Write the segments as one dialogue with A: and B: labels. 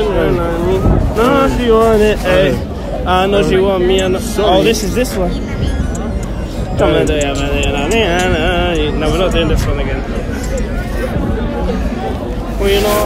A: No, she want it, hey. I know she want me. Oh, this is this one. Come on, no, we're not doing this one again. Well, you know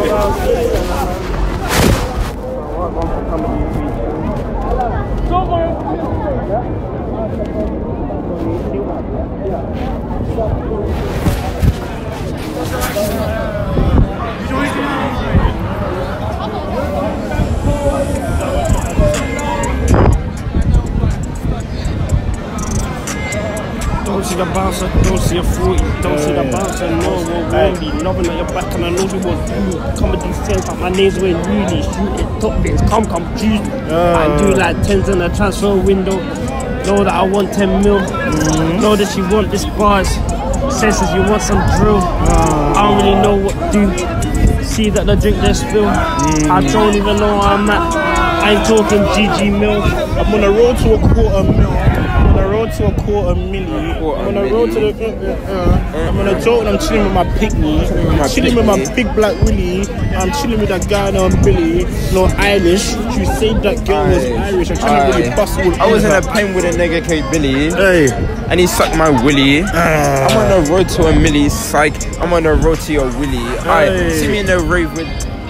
A: don't see the bouncer, don't see a 40, don't see the bouncer, no one will be loving at your back and I know you want to comedy center, my name's Wayne Rooney, shoot it, top bits, come choose me. I do like 10s in the transfer window, know that I want 10 mil, know that you want this bars, senses you want some drill, I don't really know what to do, see that the drink there's spill, I don't even know where I'm at, I ain't talking GG mil, I'm on the road to a quarter mil. To a quarter million. I'm on the road to the I'm on a joke and I'm chilling with my picnic. I'm chilling with my big black Willie. I'm chilling with that guy named Billy. No Irish. You said that girl was Irish. I'm trying to really bust all.
B: I was in a plane with a nigga called Billy. Hey. And he sucked my willy. I'm on the road to a milli. Psych. I'm on the road to your willy. Alright. See me in the rave with.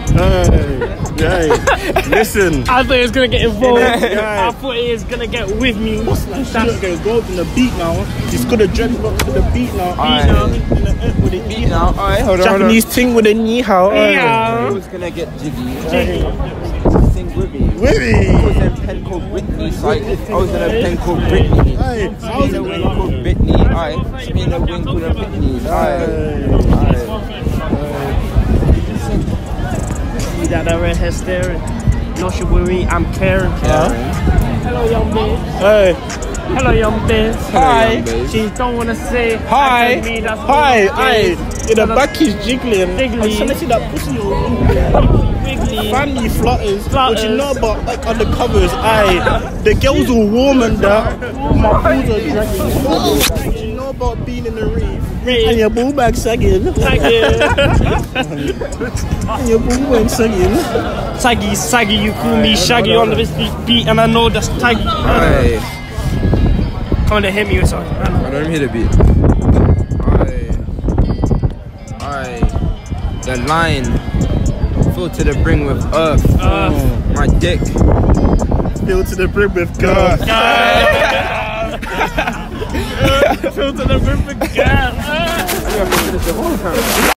A: Listen, I thought he was gonna get involved. I thought he was gonna get with me. What's that? He's gonna go in the beat now. He's gonna drag rock to the beat now. With the beat now.
B: Hold on.
A: Japanese thing with a knee how.
B: He was gonna get jiggy. Sing with me.
A: With me.
B: I was in a pen called Whitney. Psych. I was in a pen called Britney. I was in a wing called Bitney. Alright. Me in a wing called a Bitney.
A: That red hair staring. No, she worry, I'm caring. Hello, young bitch.
B: Hey.
A: Hello, young bitch.
B: Hi.
A: She don't wanna say
B: hi.
A: Me, that's
B: hi.
A: In the back is jiggling. I'm trying to see that pussy. Wiggly. Family flutters. What you know about like on the covers? The girls are warm and that. My balls are dragging. What you know about being in the reef? And your ball bag sagging. And your ball bag sagging. Saggy, you call me Shaggy on this beat, and I know that's taggy. Come on, they hit me with something.
B: I don't hear the beat. The line filled to the brim with earth. My dick
A: filled to the brim with girth. Filled to the brim with girth.